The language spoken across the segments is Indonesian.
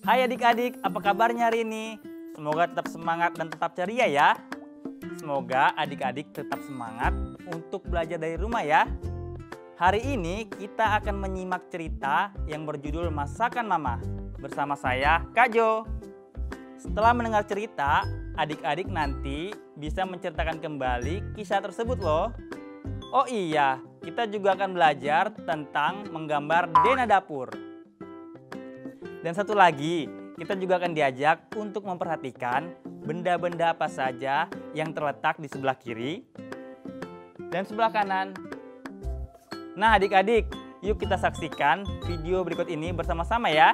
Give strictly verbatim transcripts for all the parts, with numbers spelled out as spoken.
Hai adik-adik, apa kabarnya hari ini? Semoga tetap semangat dan tetap ceria ya. Semoga adik-adik tetap semangat untuk belajar dari rumah ya. Hari ini kita akan menyimak cerita yang berjudul Masakan Mama bersama saya, Kak Jo. Setelah mendengar cerita, adik-adik nanti bisa menceritakan kembali kisah tersebut loh. Oh iya, kita juga akan belajar tentang menggambar denah dapur. Dan satu lagi, kita juga akan diajak untuk memperhatikan benda-benda apa saja yang terletak di sebelah kiri dan sebelah kanan. Nah adik-adik, yuk kita saksikan video berikut ini bersama-sama ya.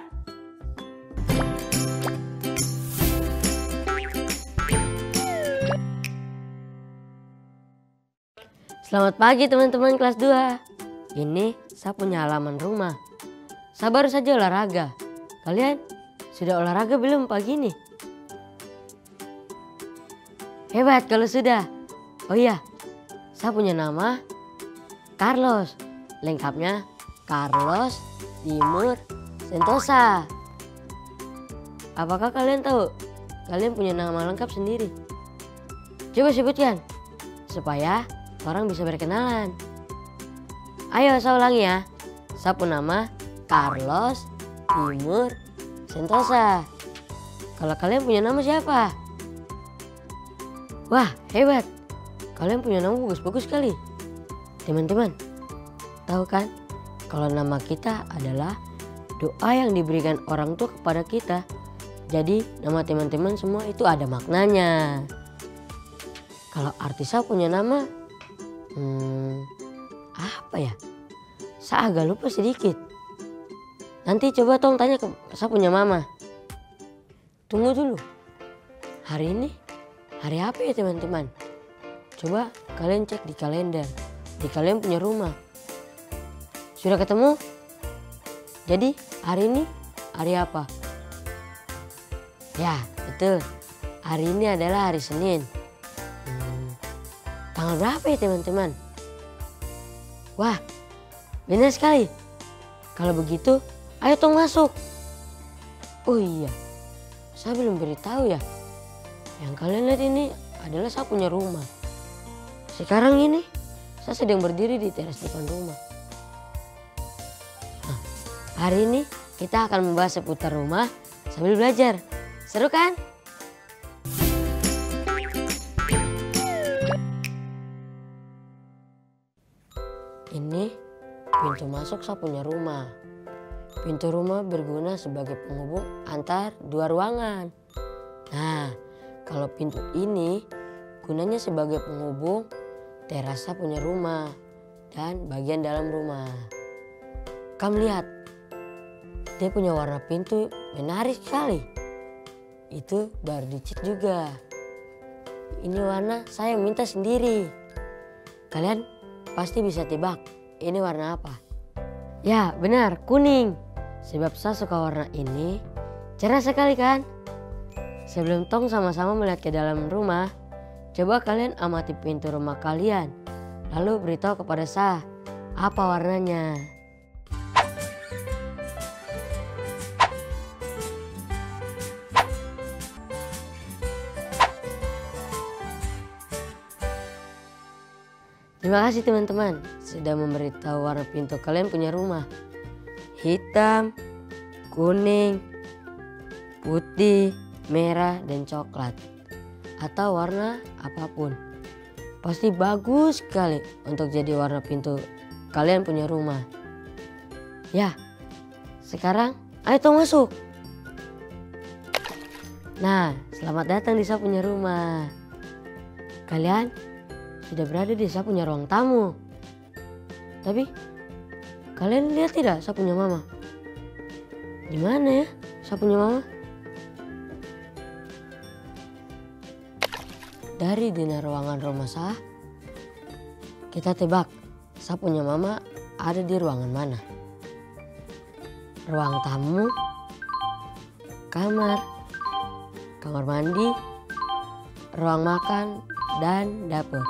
Selamat pagi teman-teman kelas dua. Ini saya punya halaman rumah. Saya baru saja olahraga. Kalian sudah olahraga belum pagi ini? Hebat kalau sudah. Oh iya, saya punya nama Carlos. Lengkapnya Carlos Timur Sentosa. Apakah kalian tahu? Kalian punya nama lengkap sendiri. Coba sebutkan supaya orang bisa berkenalan. Ayo saya ulangi ya. Saya punya nama Carlos Timur Sentosa. Kalau kalian punya nama siapa? Wah hebat. Kalian punya nama bagus-bagus sekali. Teman-teman, tahu kan kalau nama kita adalah doa yang diberikan orang tua kepada kita. Jadi nama teman-teman semua itu ada maknanya. Kalau arti saya punya nama, hmm, apa ya? Saya agak lupa sedikit. Nanti coba tolong tanya ke saya punya mama. Tunggu dulu. Hari ini hari apa ya teman-teman? Coba kalian cek di kalender. Di kalian punya rumah. Sudah ketemu? Jadi hari ini hari apa? Ya betul. Hari ini adalah hari Senin. Hmm, tanggal berapa ya teman-teman? Wah benar sekali. Kalau begitu ayo tong masuk. Oh iya, saya belum beritahu ya. Yang kalian lihat ini adalah saya punya rumah. Sekarang ini saya sedang berdiri di teras depan rumah. Nah, hari ini kita akan membahas seputar rumah sambil belajar. Seru kan? Ini pintu masuk saya punya rumah. Pintu rumah berguna sebagai penghubung antar dua ruangan. Nah, kalau pintu ini gunanya sebagai penghubung teras saya punya rumah dan bagian dalam rumah. Kamu lihat, dia punya warna pintu menarik sekali. Itu baru dicat juga. Ini warna saya yang minta sendiri. Kalian pasti bisa tebak ini warna apa? Ya benar, kuning. Sebab saya suka warna ini. Cerah sekali kan? Sebelum tong sama-sama melihat ke dalam rumah, coba kalian amati pintu rumah kalian. Lalu beritahu kepada saya apa warnanya. Terima kasih teman-teman sudah memberitahu warna pintu kalian punya rumah. Hitam, kuning, putih, merah, dan coklat. Atau warna apapun. Pasti bagus sekali untuk jadi warna pintu kalian punya rumah. Ya, sekarang ayo tong masuk. Nah, selamat datang di saya punya rumah. Kalian sudah berada di saya punya ruang tamu. Tapi kalian lihat tidak saya punya mama? Di mana ya saya punya mama? Dari dina ruangan rumah saya, kita tebak saya punya mama ada di ruangan mana? Ruang tamu, kamar, kamar mandi, ruang makan, dan dapur.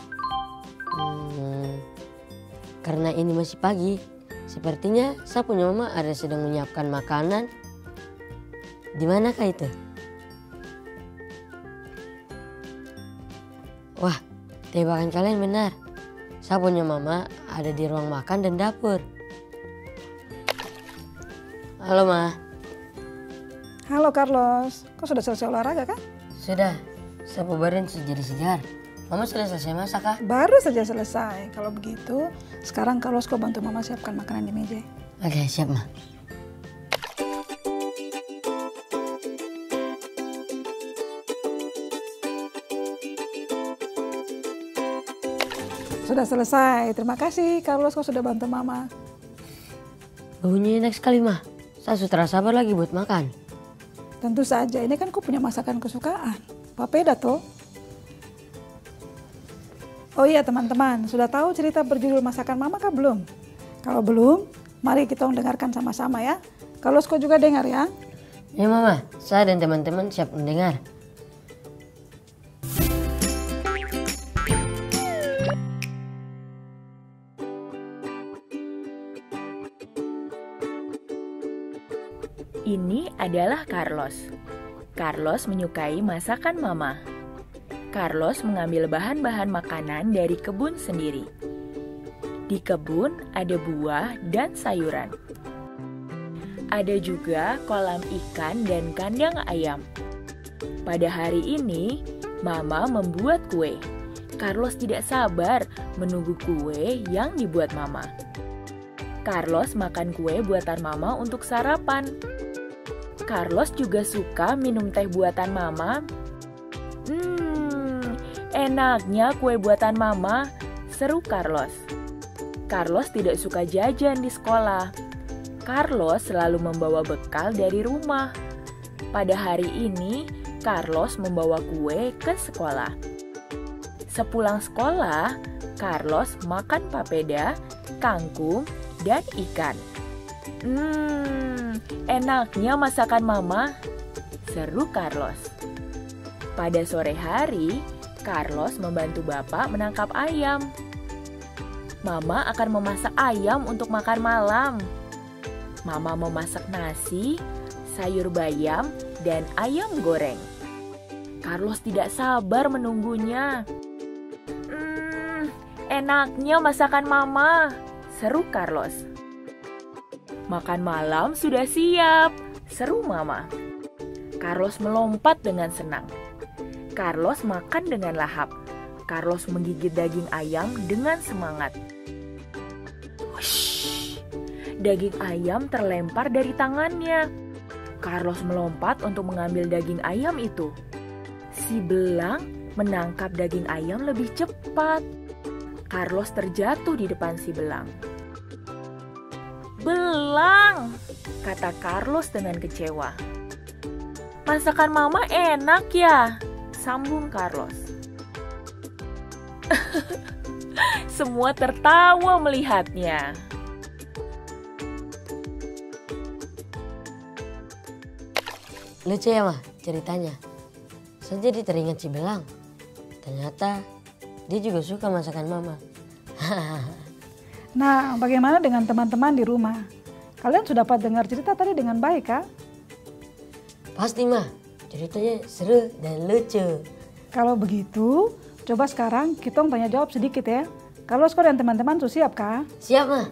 Hmm, karena ini masih pagi, sepertinya saya punya mama ada sedang menyiapkan makanan. Di manakah itu? Wah, tebakan kalian benar. Saya punya mama ada di ruang makan dan dapur. Halo, Ma. Halo Carlos, kau sudah selesai olahraga kan? Sudah, saya pubarin jadi segar. Mama sudah selesai masak kah? Baru saja selesai. Kalau begitu, sekarang Carlos kau bantu mama siapkan makanan di meja. Oke, siap, Ma. Sudah selesai. Terima kasih Carlos, kau sudah bantu mama. Baunya enak sekali, Ma. Saya sudah sabar lagi buat makan. Tentu saja, ini kan kau punya masakan kesukaan. Papeda toh. Oh iya teman-teman, sudah tahu cerita berjudul Masakan Mama kah belum? Kalau belum, mari kita dengarkan sama-sama ya. Carlos kau juga dengar ya. Ya Mama, saya dan teman-teman siap mendengar. Ini adalah Carlos. Carlos menyukai masakan Mama. Carlos mengambil bahan-bahan makanan dari kebun sendiri. Di kebun ada buah dan sayuran. Ada juga kolam ikan dan kandang ayam. Pada hari ini, Mama membuat kue. Carlos tidak sabar menunggu kue yang dibuat Mama. Carlos makan kue buatan Mama untuk sarapan. Carlos juga suka minum teh buatan Mama. Hmm, enaknya kue buatan Mama, seru Carlos. Carlos tidak suka jajan di sekolah. Carlos selalu membawa bekal dari rumah. Pada hari ini, Carlos membawa kue ke sekolah. Sepulang sekolah, Carlos makan papeda, kangkung, dan ikan. Hmm, enaknya masakan Mama, seru Carlos. Pada sore hari, Carlos membantu Bapak menangkap ayam. Mama akan memasak ayam untuk makan malam. Mama memasak nasi, sayur bayam, dan ayam goreng. Carlos tidak sabar menunggunya. Hmm, enaknya masakan Mama, seru Carlos. Makan malam sudah siap, seru Mama. Carlos melompat dengan senang. Carlos makan dengan lahap. Carlos menggigit daging ayam dengan semangat. Wush, daging ayam terlempar dari tangannya. Carlos melompat untuk mengambil daging ayam itu. Si belang menangkap daging ayam lebih cepat. Carlos terjatuh di depan si belang. Belang, kata Carlos dengan kecewa. Masakan Mama enak ya, sambung Carlos. Semua tertawa melihatnya. Lucu ya, Ma, ceritanya. Saya jadi teringat si belang. Ternyata dia juga suka masakan Mama. Nah, bagaimana dengan teman-teman di rumah? Kalian sudah dapat dengar cerita tadi dengan baik kah? Pasti, Ma. Ceritanya seru dan lucu. Kalau begitu, coba sekarang kita tanya jawab sedikit ya. Kalau kau dan teman-teman sudah siap kah? Siap, Ma.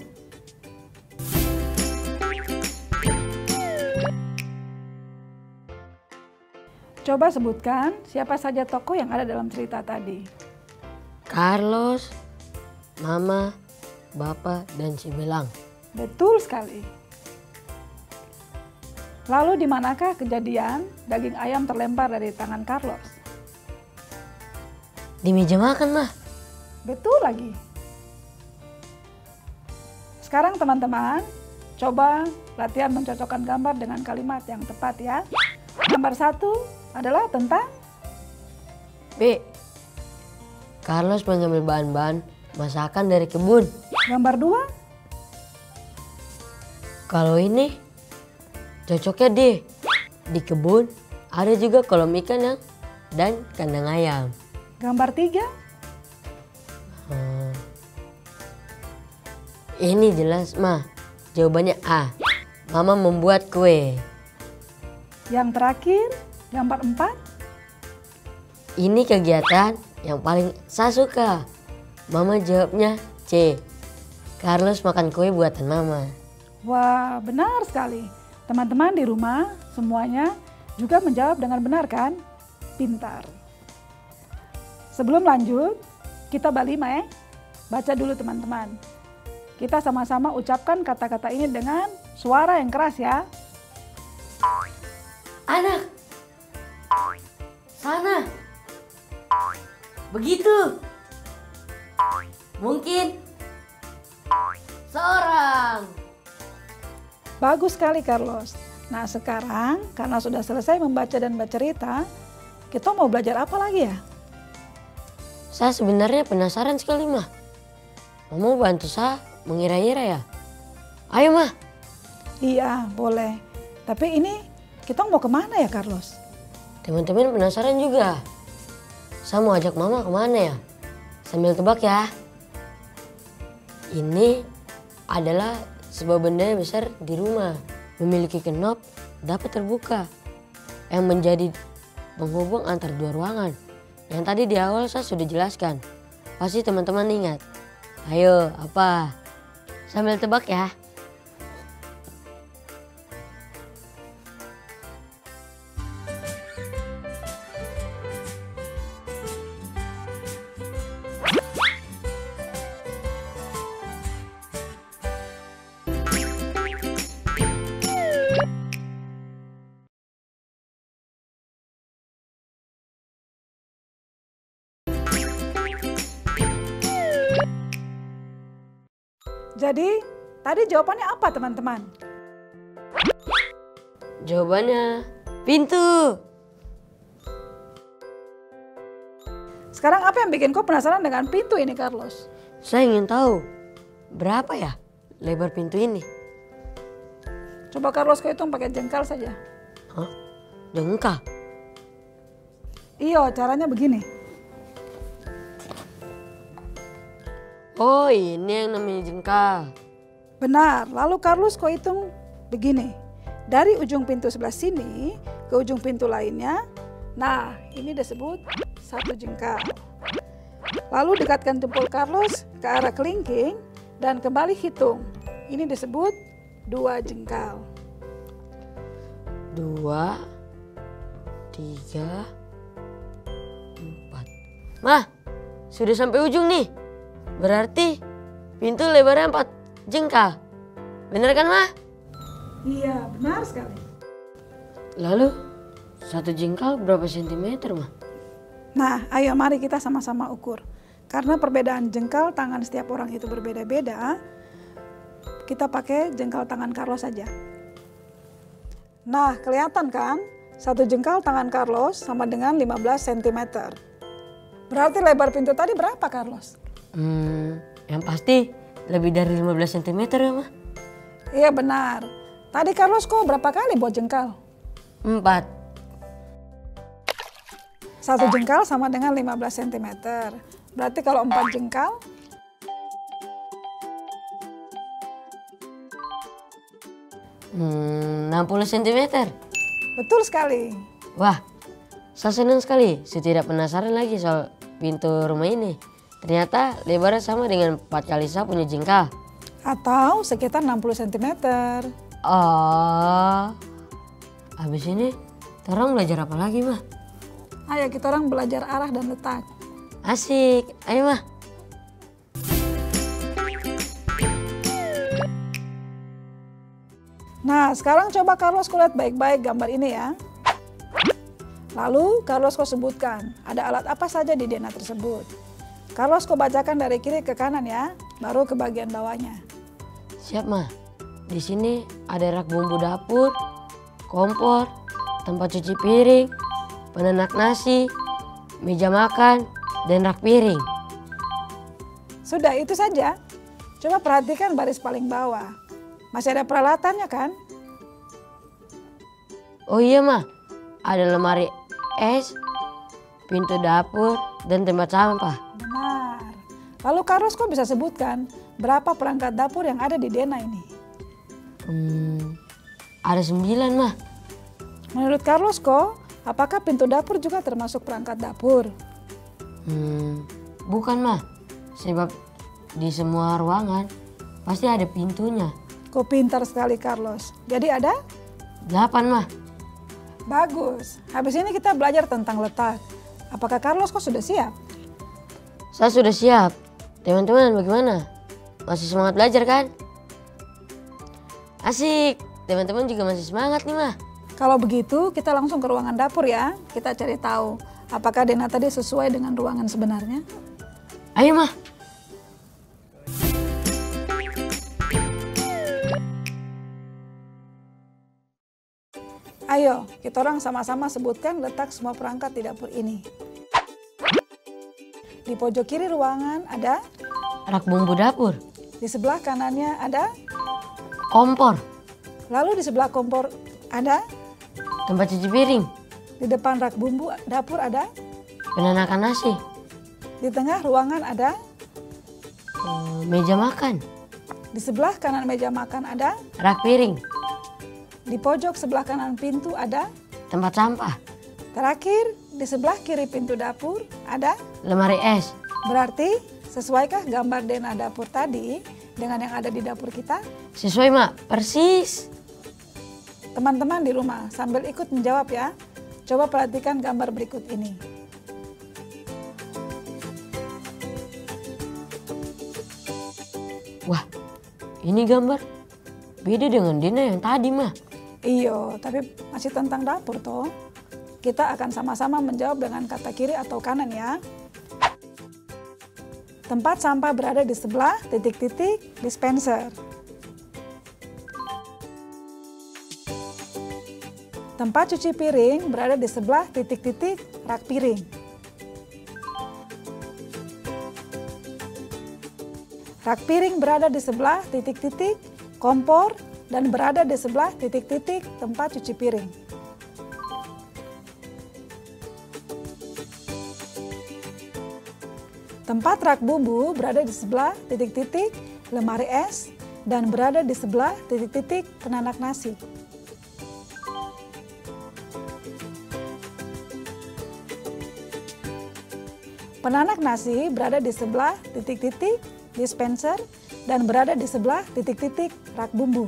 Coba sebutkan siapa saja tokoh yang ada dalam cerita tadi. Carlos, Mama, Bapak, dan si belang. Betul sekali. Lalu di manakah kejadian daging ayam terlempar dari tangan Carlos? Di meja makan, Ma. Betul lagi. Sekarang teman-teman, coba latihan mencocokkan gambar dengan kalimat yang tepat ya. Gambar satu adalah tentang B. Carlos mengambil bahan-bahan masakan dari kebun. gambar dua. Kalau ini cocoknya D. Di kebun ada juga kolam ikan yang dan kandang ayam. Gambar tiga. Hmm. Ini jelas, Ma. Jawabannya A. Mama membuat kue. Yang terakhir, gambar empat. Ini kegiatan yang paling saya suka. Mama jawabnya C. Carlos makan kue buatan mama. Wah, benar sekali. Teman-teman di rumah semuanya juga menjawab dengan benar kan? Pintar. Sebelum lanjut, kita balima ya. Baca dulu teman-teman. Kita sama-sama ucapkan kata-kata ini dengan suara yang keras ya. Anak. Sana. Begitu. Mungkin. Seorang. Bagus sekali Carlos. Nah sekarang karena sudah selesai membaca dan bercerita, kita mau belajar apa lagi ya? Saya sebenarnya penasaran sekali, Mah. Mama bantu saya mengira-ira ya? Ayo, Mah. Iya, boleh. Tapi ini kita mau kemana ya, Carlos? Teman-teman penasaran juga. Saya mau ajak Mama kemana ya? Sambil tebak ya. Ini adalah sebuah benda yang besar di rumah. Memiliki knop dapat terbuka. Yang menjadi penghubung antar dua ruangan. Yang tadi di awal saya sudah jelaskan. Pasti teman-teman ingat. Ayo, apa? Sambil tebak ya. Jadi, tadi jawabannya apa teman-teman? Jawabannya pintu. Sekarang apa yang bikin kau penasaran dengan pintu ini, Carlos? Saya ingin tahu berapa ya lebar pintu ini? Coba Carlos kau hitung pakai jengkal saja. Hah? Jengkal? Iya, caranya begini. Oh, ini yang namanya jengkal. Benar, lalu Carlos kau hitung begini. Dari ujung pintu sebelah sini ke ujung pintu lainnya. Nah, ini disebut satu jengkal. Lalu dekatkan jempol Carlos ke arah kelingking dan kembali hitung. Ini disebut dua jengkal. Dua, tiga, empat. Mah, sudah sampai ujung nih. Berarti pintu lebarnya empat jengkal. Benar kan, Mah? Iya, benar sekali. Lalu satu jengkal berapa sentimeter, Mah? Nah, ayo mari kita sama-sama ukur. Karena perbedaan jengkal tangan setiap orang itu berbeda-beda, kita pakai jengkal tangan Carlos saja. Nah, kelihatan kan? Satu jengkal tangan Carlos sama dengan lima belas sentimeter. Berarti lebar pintu tadi berapa, Carlos? Hmm, yang pasti lebih dari lima belas sentimeter ya, Mah? Iya benar. Tadi Carlos kok berapa kali buat jengkal? Empat. Satu jengkal sama dengan lima belas sentimeter. Berarti kalau empat jengkal, Hmm, enam puluh sentimeter. betul sekali. Wah, saya senang sekali. Saya tidak penasaran lagi soal pintu rumah ini. Ternyata lebarnya sama dengan empat kali saya punya jengkal. Atau sekitar enam puluh sentimeter. Oh, habis ini orang belajar apa lagi, Mah? Ayo kita orang belajar arah dan letak. Asik, ayo, Mah. Nah, sekarang coba Carlos kau lihat baik-baik gambar ini ya. Lalu Carlos kau sebutkan ada alat apa saja di denah tersebut. Carlos kau bacakan dari kiri ke kanan ya, baru ke bagian bawahnya. Siap, Mah. Di sini ada rak bumbu dapur, kompor, tempat cuci piring, penanak nasi, meja makan, dan rak piring. Sudah itu saja. Coba perhatikan baris paling bawah. Masih ada peralatannya kan? Oh iya, Mah. Ada lemari es, pintu dapur, dan tempat sampah. Benar. Lalu Carlos kok bisa sebutkan berapa perangkat dapur yang ada di denah ini? Hmm, ada sembilan, Mah. Menurut Carlos kok, apakah pintu dapur juga termasuk perangkat dapur? Hmm, bukan mah. Sebab di semua ruangan pasti ada pintunya. Kok pintar sekali Carlos. Jadi ada? Delapan mah. Bagus. Habis ini kita belajar tentang letak. Apakah Carlos kok sudah siap? Saya sudah siap. Teman-teman bagaimana? Masih semangat belajar kan? Asik. Teman-teman juga masih semangat nih mah. Kalau begitu kita langsung ke ruangan dapur ya. Kita cari tahu apakah Dena tadi sesuai dengan ruangan sebenarnya. Ayo mah. Ayo, kita orang sama-sama sebutkan letak semua perangkat di dapur ini. Di pojok kiri ruangan ada, Rak bumbu dapur. di sebelah kanannya ada, Kompor. lalu di sebelah kompor ada, Tempat cuci piring. di depan rak bumbu dapur ada, Penanakan nasi. di tengah ruangan ada, eh, Meja makan. di sebelah kanan meja makan ada, Rak piring. di pojok sebelah kanan pintu ada, Tempat sampah. terakhir di sebelah kiri pintu dapur ada. Lemari es. Berarti sesuaikah gambar Dena dapur tadi dengan yang ada di dapur kita? Sesuai mak, persis. Teman-teman di rumah sambil ikut menjawab ya. Coba perhatikan gambar berikut ini. Wah, ini gambar beda dengan Dena yang tadi mah. Iyo, tapi masih tentang dapur toh. Kita akan sama-sama menjawab dengan kata kiri atau kanan ya. Tempat sampah berada di sebelah titik-titik dispenser. Tempat cuci piring berada di sebelah titik-titik rak piring. Rak piring berada di sebelah titik-titik kompor dan berada di sebelah titik-titik tempat cuci piring. Tempat rak bumbu berada di sebelah titik-titik lemari es dan berada di sebelah titik-titik penanak nasi. Penanak nasi berada di sebelah titik-titik dispenser dan berada di sebelah titik-titik rak bumbu.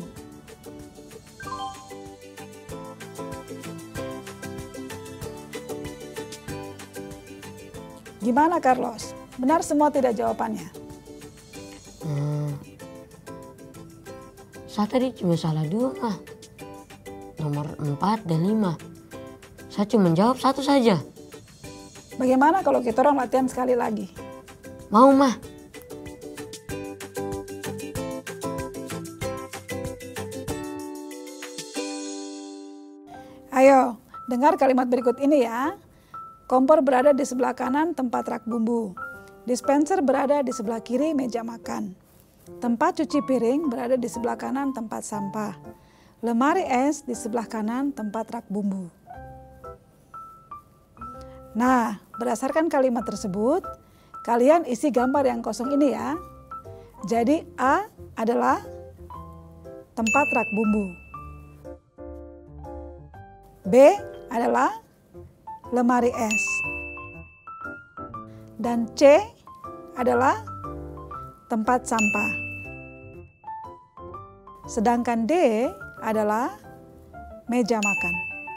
Gimana Carlos? Benar semua tidak jawabannya? Hmm, saya tadi cuma salah dua mah. Nomor empat dan lima. Saya cuma jawab satu saja. Bagaimana kalau kita orang latihan sekali lagi? Mau mah. Ayo, dengar kalimat berikut ini ya. Kompor berada di sebelah kanan tempat rak bumbu. Dispenser berada di sebelah kiri meja makan. Tempat cuci piring berada di sebelah kanan tempat sampah. Lemari es di sebelah kanan tempat rak bumbu. Nah, berdasarkan kalimat tersebut, kalian isi gambar yang kosong ini ya. Jadi A adalah tempat rak bumbu. B adalah lemari es. Dan C adalah tempat sampah. Sedangkan D adalah meja makan.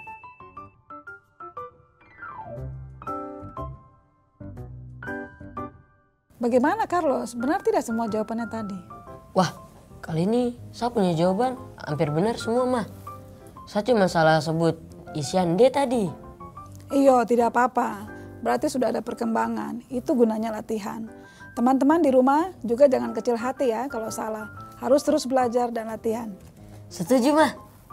Bagaimana Carlos? Benar tidak semua jawabannya tadi? Wah, kali ini saya punya jawaban hampir benar semua mah. Saya cuma salah sebut isian D tadi. Iya, tidak apa-apa. Berarti sudah ada perkembangan. Itu gunanya latihan. Teman-teman di rumah juga jangan kecil hati ya kalau salah. Harus terus belajar dan latihan. Setuju mah.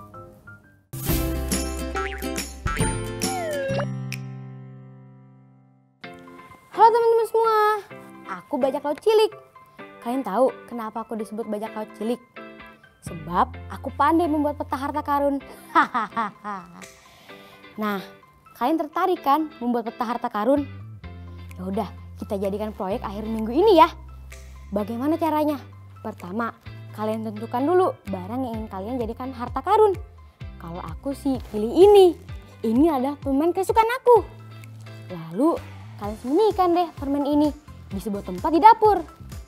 Halo teman-teman semua, aku bajak laut cilik. Kalian tahu kenapa aku disebut bajak laut cilik? Sebab aku pandai membuat peta harta karun. Nah, kalian tertarik kan membuat peta harta karun? Ya udah, kita jadikan proyek akhir minggu ini ya. Bagaimana caranya? Pertama, kalian tentukan dulu barang yang ingin kalian jadikan harta karun. Kalau aku sih pilih ini. Ini adalah permen kesukaan aku. Lalu kalian sembunyikan deh permen ini di sebuah tempat di dapur.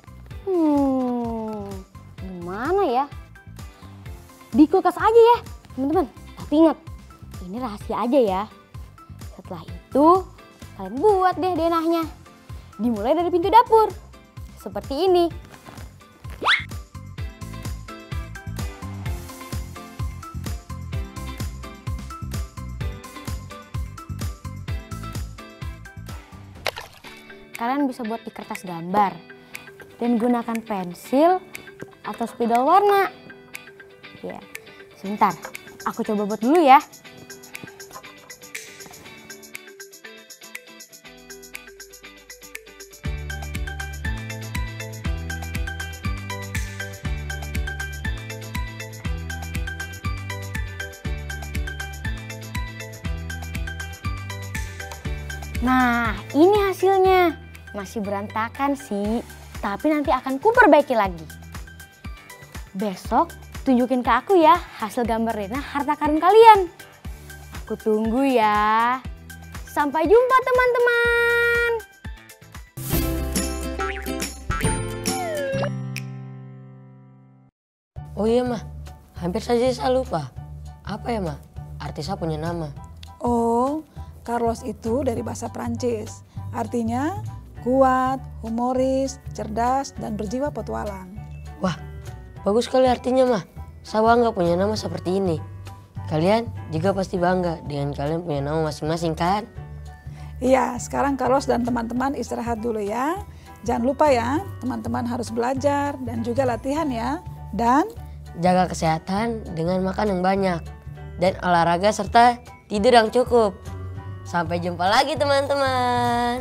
Hmm, gimana ya? Di kulkas aja ya, teman-teman. Tapi ingat, ini rahasia aja ya. Setelah itu, kalian buat deh denahnya. Dimulai dari pintu dapur. Seperti ini. Kalian bisa buat di kertas gambar dan gunakan pensil atau spidol warna. Ya, sebentar, aku coba buat dulu ya. Nah, ini hasilnya. Masih berantakan sih, tapi nanti akan kuperbaiki lagi. Besok tunjukin ke aku ya hasil gambar Rena harta karun kalian. Aku tunggu ya. Sampai jumpa teman-teman. Oh iya mah, hampir saja saya lupa. Apa ya mah? Arti saya punya nama. Oh, Carlos itu dari bahasa Prancis. Artinya kuat, humoris, cerdas, dan berjiwa petualang. Wah, bagus sekali artinya mah. Saya bangga punya nama seperti ini. Kalian juga pasti bangga dengan kalian punya nama masing-masing kan? Iya, sekarang Carlos dan teman-teman istirahat dulu ya. Jangan lupa ya, teman-teman harus belajar dan juga latihan ya. Dan jaga kesehatan dengan makan yang banyak. Dan olahraga serta tidur yang cukup. Sampai jumpa lagi teman-teman.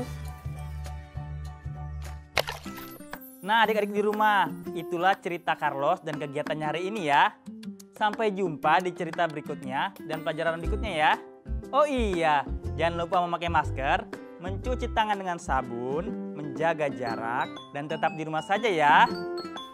Nah adik-adik di rumah, itulah cerita Carlos dan kegiatannya hari ini ya. Sampai jumpa di cerita berikutnya dan pelajaran berikutnya ya. Oh iya, jangan lupa memakai masker, mencuci tangan dengan sabun, menjaga jarak, dan tetap di rumah saja ya.